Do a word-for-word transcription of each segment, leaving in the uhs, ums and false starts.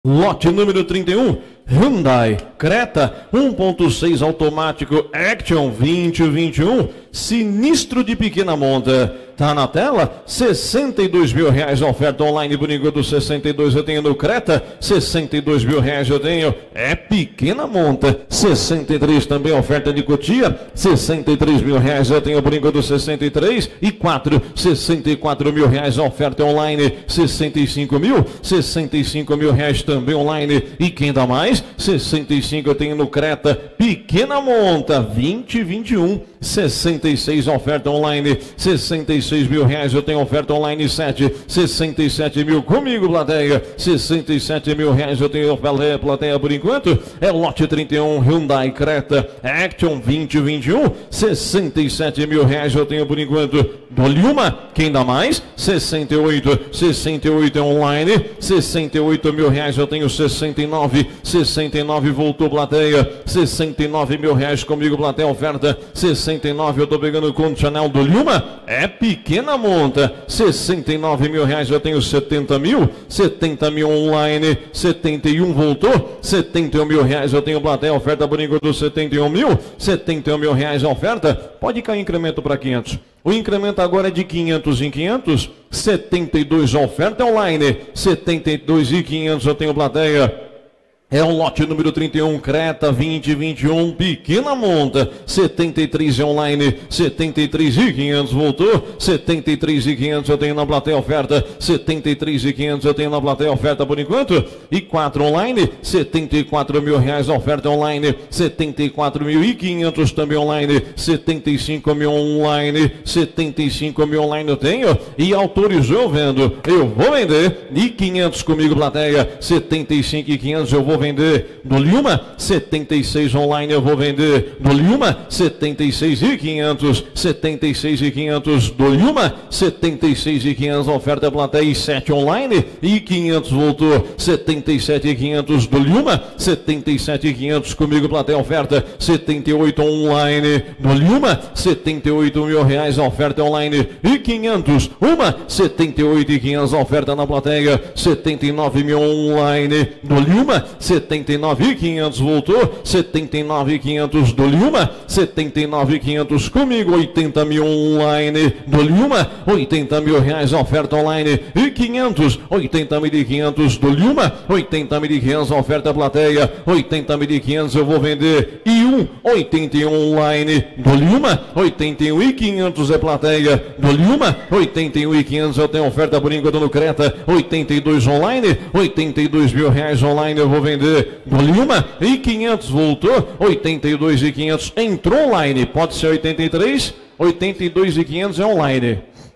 Lote número trinta e um, Hyundai Creta um ponto seis automático Action vinte vinte e um, sinistro de pequena monta. Tá na tela, sessenta e dois mil reais a oferta online por enquanto, sessenta e dois eu tenho no Creta, sessenta e dois mil reais eu tenho, é pequena monta, sessenta e três também oferta de Cotia, sessenta e três mil reais eu tenho por enquanto, sessenta e três e quatro, sessenta e quatro mil reais a oferta online, sessenta e cinco mil, sessenta e cinco mil reais também online, e quem dá mais? sessenta e cinco eu tenho no Creta, pequena monta, vinte vinte e um, sessenta e seis oferta online, sessenta e seis mil reais eu tenho oferta online, sete, sessenta e sete mil comigo, plateia, sessenta e sete mil reais eu tenho plateia, plateia por enquanto, é lote trinta e um, Hyundai Creta Action vinte vinte e um, sessenta e sete mil reais eu tenho por enquanto, dou-lhe uma, quem dá mais? sessenta e oito, sessenta e oito é online, sessenta e oito mil reais eu tenho, sessenta e nove, sessenta e nove voltou plateia, sessenta e nove mil reais comigo, plateia, oferta, sessenta e nove eu tô pegando com o Chanel do Lima, é pequena monta, sessenta e nove mil reais eu tenho, setenta mil, setenta mil online, setenta e um voltou, setenta e um mil reais eu tenho plateia, oferta por enquanto, setenta e um mil, setenta e um mil reais a oferta, pode cair incremento para quinhentos. O incremento agora é de quinhentos em quinhentos, setenta e dois a oferta online, setenta e dois e quinhentos eu tenho plateia. É o lote número trinta e um, Creta vinte vinte e um, pequena monta, setenta e três online, setenta e três e quinhentos voltou, setenta e três e quinhentos eu tenho na plateia oferta, setenta e três e quinhentos eu tenho na plateia oferta por enquanto, e quatro online, setenta e quatro mil reais a oferta online, setenta e quatro mil e quinhentos também online, setenta e cinco mil online, setenta e cinco mil online eu tenho, e autorizou eu vendo, eu vou vender, e quinhentos comigo plateia, setenta e cinco e quinhentos eu vou vender, dou-lhe uma, setenta e seis online eu vou vender, dou-lhe uma, setenta e seis e quinhentos, setenta e seis e quinhentos, dou-lhe uma, setenta e seis e quinhentos, oferta plateia e sete online, e quinhentos voltou, setenta e sete e quinhentos, dou-lhe uma, setenta e sete e quinhentos comigo, plateia oferta, setenta e oito online, dou-lhe uma, setenta e oito mil reais a oferta online, e quinhentos, uma, setenta e oito e quinhentos, oferta na plateia, setenta e nove mil online, dou-lhe uma, setenta e nove e quinhentos voltou, setenta e nove e quinhentos, dou-lhe uma, setenta e nove e quinhentos comigo, oitenta mil online, dou-lhe uma, oitenta mil reais a oferta online, e quinhentos, oitenta mil e quinhentos, dou-lhe uma, oitenta mil e quinhentos a oferta plateia, oitenta mil e quinhentos eu vou vender, e um, oitenta e um online, dou-lhe uma, oitenta e um e quinhentos é plateia, dou-lhe uma, oitenta e um e quinhentos eu tenho oferta por enquanto no Creta, oitenta e dois online, oitenta e dois mil reais online eu vou vender, dou-lhe uma, e quinhentos voltou, oitenta e dois e quinhentos entrou online, pode ser oitenta e três, oitenta e dois e quinhentos é online.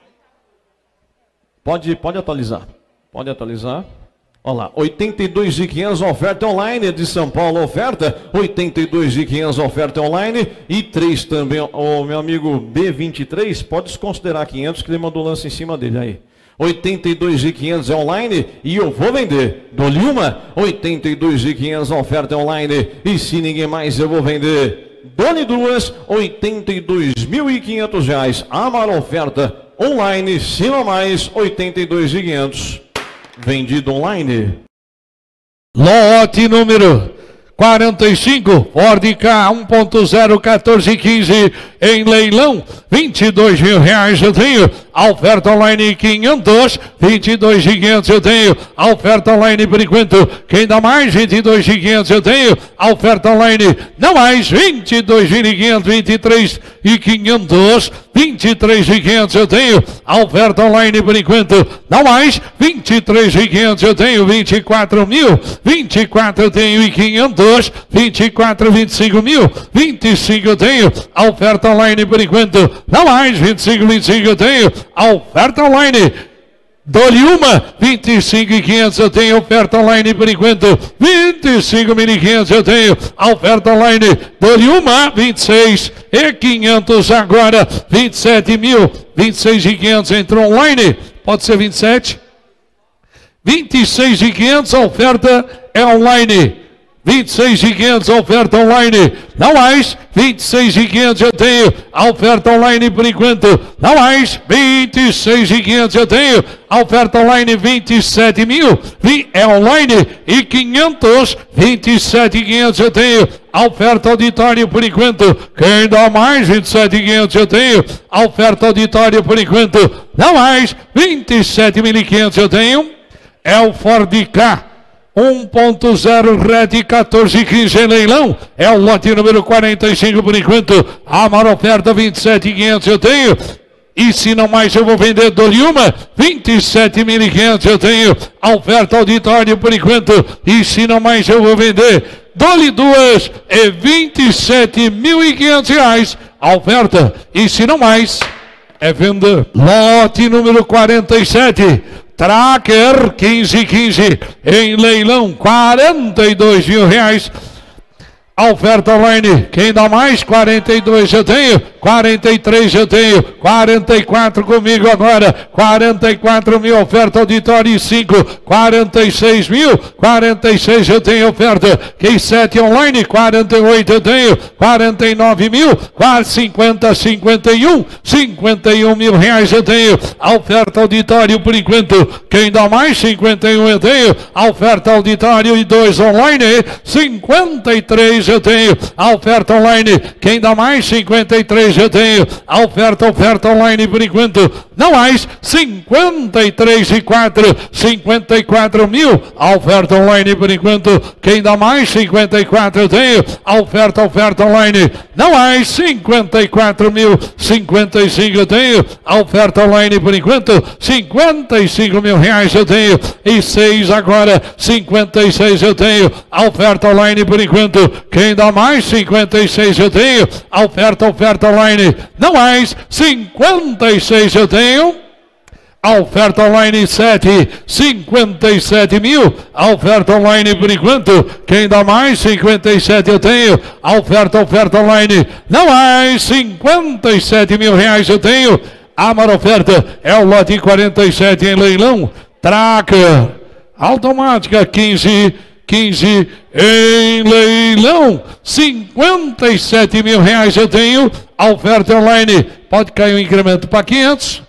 Pode, pode atualizar, pode atualizar. Olha lá, oitenta e dois e quinhentos oferta online de São Paulo, oferta, oitenta e dois e quinhentos oferta online, e três também, o meu amigo B vinte e três, pode desconsiderar quinhentos que ele mandou lance em cima dele aí. oitenta e dois e quinhentos é online e eu vou vender, dou-lhe uma, oitenta e dois e quinhentos oferta online, e se ninguém mais eu vou vender, dou-lhe duas, oitenta e dois mil e quinhentos reais, Amar oferta online, se não mais, oitenta e dois e quinhentos, vendido online. Lote número quarenta e cinco, Ford Ka um ponto zero, quatorze quinze, em leilão, vinte e dois mil reais eu tenho, a oferta online quinhentos, vinte e dois e quinhentos eu tenho, a oferta online por enquanto, quem dá mais, vinte e dois e quinhentos eu tenho, a oferta online, não mais, vinte e dois e quinhentos, vinte e três e quinhentos, vinte e três e quinhentos eu tenho, a oferta online por enquanto, não mais, vinte e três e quinhentos eu tenho, vinte e quatro mil, vinte e quatro eu tenho e quinhentos, vinte e quatro, vinte e cinco mil, vinte e cinco eu tenho, a oferta online por enquanto, não mais, vinte e cinco, vinte e cinco eu tenho, a oferta online, dou-lhe uma, vinte e cinco e quinhentos eu tenho, oferta online por enquanto, vinte e cinco mil e quinhentos eu tenho, a oferta online, dou-lhe uma, vinte e seis e quinhentos agora, vinte e sete mil, vinte e seis e quinhentos entrou online, pode ser vinte e sete, vinte e seis e quinhentos a oferta é online, vinte e seis mil e quinhentos, oferta online, não mais, vinte e seis mil e quinhentos eu tenho, a oferta online por enquanto, não mais, vinte e seis mil e quinhentos eu tenho, a oferta online vinte e sete mil, é online e quinhentos, vinte e sete mil e quinhentos eu tenho, a oferta auditório por enquanto, quem dá mais, vinte e sete mil e quinhentos eu tenho, a oferta auditório por enquanto, não mais, vinte e sete mil e quinhentos eu tenho, é o Ford Ka um ponto zero Red quatorze e quinze em leilão, é o lote número quarenta e cinco por enquanto, a maior oferta vinte e sete mil e quinhentos eu tenho, e se não mais eu vou vender, dou-lhe uma, vinte e sete mil e quinhentos eu tenho, a oferta auditório por enquanto, e se não mais eu vou vender, dou-lhe duas, é vinte e sete mil e quinhentos reais, a oferta, e se não mais, é venda. Lote número quarenta e sete, Tracker quinze quinze, em leilão, quarenta e dois mil reais. A oferta online, quem dá mais? quarenta e dois eu tenho, quarenta e três eu tenho, quarenta e quatro comigo agora, quarenta e quatro mil, oferta auditório e cinco, quarenta e seis mil, quarenta e seis eu tenho oferta, quem sete online, quarenta e oito eu tenho, quarenta e nove mil, cinquenta, cinquenta e um, cinquenta e um mil reais eu tenho, a oferta auditório por enquanto, quem dá mais? cinquenta e um eu tenho, a oferta auditório e dois online, cinquenta e três eu tenho, a oferta online, quem dá mais? cinquenta e três eu tenho, a oferta, oferta online por enquanto, não mais, cinquenta e três e quatro, cinquenta e quatro mil, a oferta online por enquanto, quem dá mais? cinquenta e quatro eu tenho, a oferta, oferta online, não mais, cinquenta e quatro mil, cinquenta e cinco eu tenho, a oferta online por enquanto, cinquenta e cinco mil reais eu tenho, e seis agora, cinquenta e seis eu tenho, a oferta online por enquanto, quem dá mais? cinquenta e seis eu tenho, a oferta, oferta online, não mais, cinquenta e seis eu tenho, a oferta online sete, cinquenta e sete mil, a oferta online por enquanto, quem dá mais? cinquenta e sete eu tenho, a oferta, oferta online, não mais, cinquenta e sete mil reais eu tenho, a maior oferta é o lote quarenta e sete em leilão, Tracker, automática quinze, quinze em leilão, cinquenta e sete mil reais eu tenho, a oferta online, pode cair o incremento para quinhentos,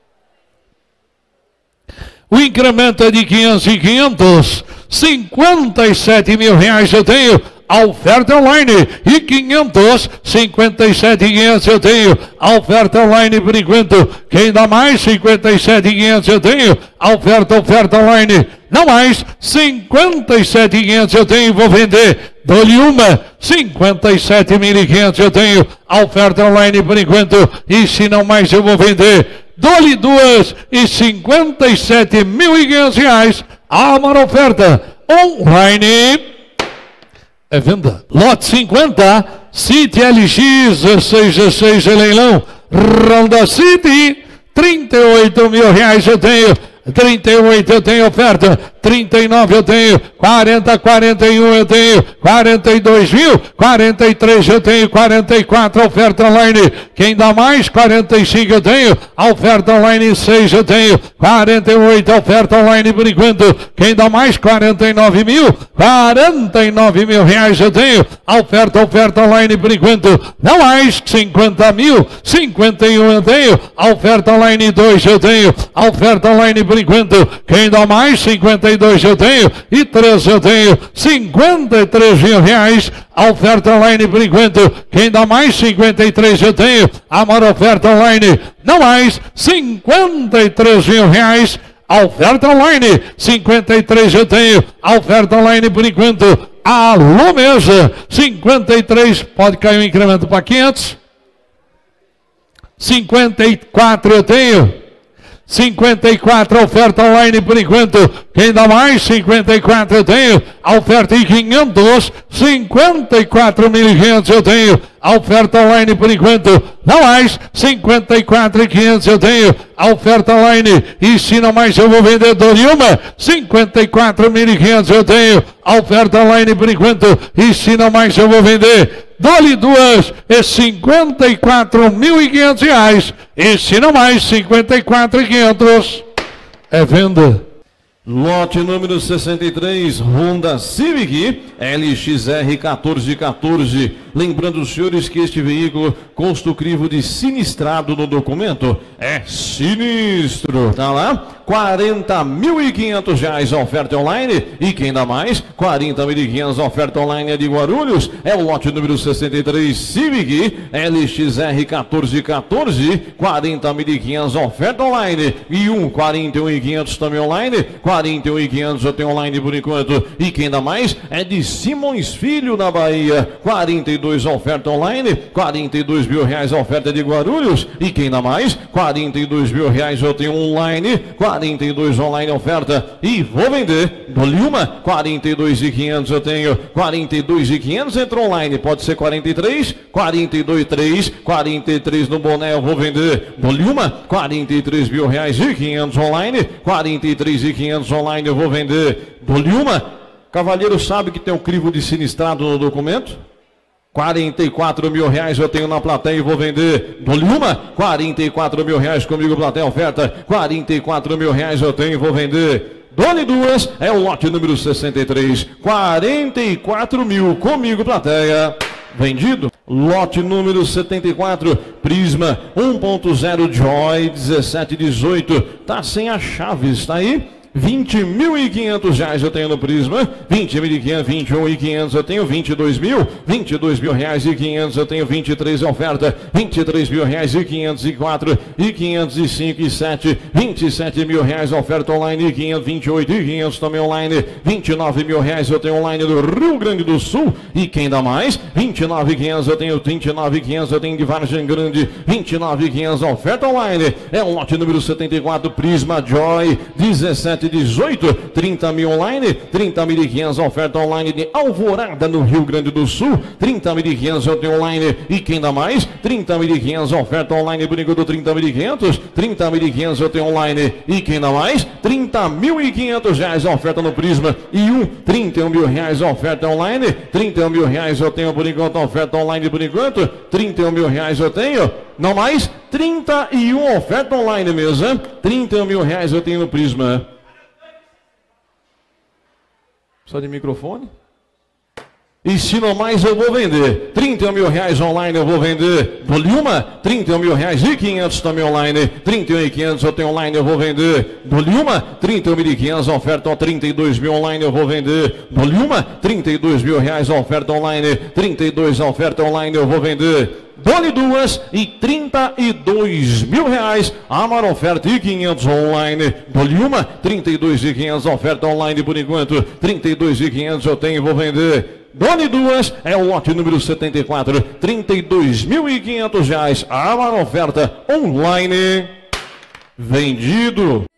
o incremento é de quinhentos e quinhentos, cinquenta e sete mil reais eu tenho, a oferta online, e quinhentos, cinquenta e sete mil e quinhentos eu tenho, a oferta online por enquanto, quem dá mais? cinquenta e sete mil e quinhentos eu tenho, a oferta, oferta online, não mais, cinquenta e sete mil e quinhentos eu tenho, vou vender, dou-lhe uma, cinquenta e sete mil e quinhentos eu tenho, a oferta online por enquanto, e se não mais eu vou vender, dou-lhe duas, e cinquenta e sete mil e quinhentos reais, a maior oferta, online, é venda. Lote cinquenta, City L X, dezesseis, dezesseis em leilão, Honda City, trinta e oito mil reais eu tenho, trinta e oito eu tenho oferta, trinta e nove eu tenho, quarenta, quarenta e um eu tenho, quarenta e dois mil, quarenta e três eu tenho, quarenta e quatro oferta online, quem dá mais? quarenta e cinco eu tenho, a oferta online seis eu tenho, quarenta e oito oferta online por enquanto, quem dá mais? quarenta e nove mil, quarenta e nove mil reais eu tenho, a oferta, oferta online por enquanto, não mais, cinquenta mil, cinquenta e um eu tenho, a oferta online dois eu tenho, a oferta online por enquanto, quem dá mais? cinquenta e dois eu tenho, e três eu tenho, cinquenta e três mil reais, a oferta online por enquanto, quem dá mais? cinquenta e três eu tenho, a maior oferta online, não mais, cinquenta e três mil reais, a oferta online, cinquenta e três eu tenho, a oferta online por enquanto, alô mesa, cinquenta e três, pode cair um incremento para quinhentos, cinquenta e quatro eu tenho, cinquenta e quatro oferta online por enquanto, quem dá mais? cinquenta e quatro eu tenho, a oferta em quinhentos, cinquenta e quatro mil e quinhentos eu tenho, a oferta online por enquanto, não mais, cinquenta e quatro mil e quinhentos eu tenho, a oferta online, e se não mais eu vou vender, dou-lhe uma, cinquenta e quatro mil e quinhentos eu tenho, a oferta online por enquanto, e se não mais eu vou vender, dou-lhe duas, é cinquenta e quatro mil e quinhentos reais, e se não mais, cinquenta e quatro mil e quinhentos, é venda. Lote número sessenta e três, Honda Civic L X R quatorze quatorze. Lembrando os senhores que este veículo consta o crivo de sinistrado no documento. É sinistro. Tá lá? quarenta mil e quinhentos reais a oferta online. E quem dá mais? quarenta mil e quinhentos a oferta online é de Guarulhos. É o lote número sessenta e três Civic L X R quatorze quatorze. quarenta mil e quinhentos a oferta online. E um quarenta e um mil e quinhentos também online. quarenta e um mil e quinhentos eu tenho online por enquanto. E quem dá mais é de Simões Filho, na Bahia. quarenta e dois a oferta online. quarenta e dois mil reais a oferta de Guarulhos. E quem dá mais? quarenta e dois mil reais eu tenho online. quarenta e dois online a oferta. E vou vender. Dou-lhe uma. quarenta e dois mil e quinhentos eu tenho. quarenta e dois mil e quinhentos entra online. Pode ser quarenta e três. quarenta e dois mil e três. quarenta e três no boné eu vou vender. Dou-lhe uma. quarenta e três mil reais e quinhentos online. quarenta e três mil e quinhentos online eu vou vender. Dou-lhe uma. Cavalheiro sabe que tem um crivo de sinistrado no documento? quarenta e quatro mil reais eu tenho na plateia e vou vender. Dou-lhe uma. quarenta e quatro mil reais comigo, plateia, oferta. quarenta e quatro mil reais eu tenho e vou vender. Dou-lhe duas. É o lote número sessenta e três. quarenta e quatro mil comigo, plateia. Vendido. Lote número setenta e quatro, Prisma um ponto zero Joy dezessete dezoito. Tá sem as chaves, tá aí? vinte mil e quinhentos reais eu tenho no Prisma, vinte mil e quinhentos, vinte e um mil e quinhentos eu tenho, vinte e dois mil, vinte e dois mil reais e quinhentos eu tenho, vinte e três em oferta, vinte e três mil reais e quinhentos e quatro, e quinhentos e cinco e sete, vinte e sete mil reais oferta online, e quinhentos, vinte e oito e quinhentos também online, vinte e nove mil reais eu tenho online do Rio Grande do Sul, e quem dá mais? vinte e nove mil e quinhentos eu tenho, vinte e nove mil e quinhentos eu tenho de Vargem Grande, vinte e nove mil e quinhentos oferta online, é o lote número setenta e quatro, Prisma Joy dezessete dezoito, trinta mil online, trinta mil e quinhentos oferta online de Alvorada no Rio Grande do Sul, trinta mil e quinhentos eu tenho online, e quem dá mais? trinta mil e quinhentos oferta online por enquanto, trinta mil e quinhentos, trinta mil e quinhentos eu tenho online, e quem dá mais? trinta mil e quinhentos reais a oferta no Prisma, e um, trinta e um mil reais a oferta online, trinta e um mil reais eu tenho por enquanto, oferta online por enquanto, trinta e um mil reais eu tenho, não mais, trinta e um oferta online mesmo, hein? trinta e um mil reais eu tenho no Prisma. Só de microfone. E se não mais eu vou vender. trinta e um mil reais online eu vou vender. Dou-lhe uma. trinta e um mil reais e quinhentos também online. trinta e um mil e quinhentos eu tenho online eu vou vender. Dou-lhe uma. trinta e um mil e quinhentos oferta. trinta e dois mil online eu vou vender. Dou-lhe uma. trinta e dois mil reais oferta online. trinta e dois a oferta online eu vou vender. Dou-lhe duas e trinta e dois mil reais, a maior oferta e quinhentos online. Dou-lhe uma, trinta e dois mil e quinhentos oferta online por enquanto, trinta e dois mil e quinhentos eu tenho e vou vender. Dou-lhe duas, é o lote número setenta e quatro, trinta e dois mil e quinhentos reais, a maior oferta online. Vendido.